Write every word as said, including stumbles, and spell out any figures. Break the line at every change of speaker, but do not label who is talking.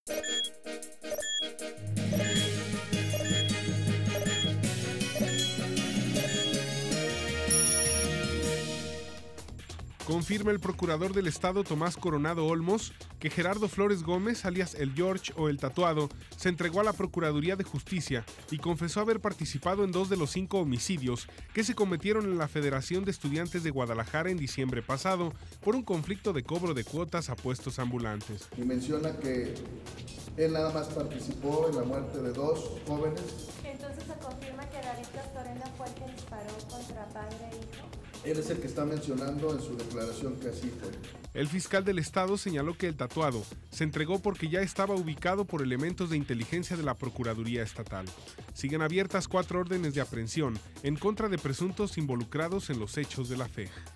Confirma el procurador del Estado Tomás Coronado Olmos que Gerardo Flores Gómez, alias El George o El Tatuado, se entregó a la Procuraduría de Justicia y confesó haber participado en dos de los cinco homicidios que se cometieron en la Federación de Estudiantes de Guadalajara en diciembre pasado por un conflicto de cobro de cuotas a puestos ambulantes.
Y menciona que él nada más participó en la muerte de dos jóvenes.
Entonces se confirma que David Castorena fue el que disparó contra padre e hijo.
Él es el que está mencionando en su declaración que así fue.
El fiscal del Estado señaló que El Tatuado se entregó porque ya estaba ubicado por elementos de inteligencia de la Procuraduría Estatal. Siguen abiertas cuatro órdenes de aprehensión en contra de presuntos involucrados en los hechos de la F E G.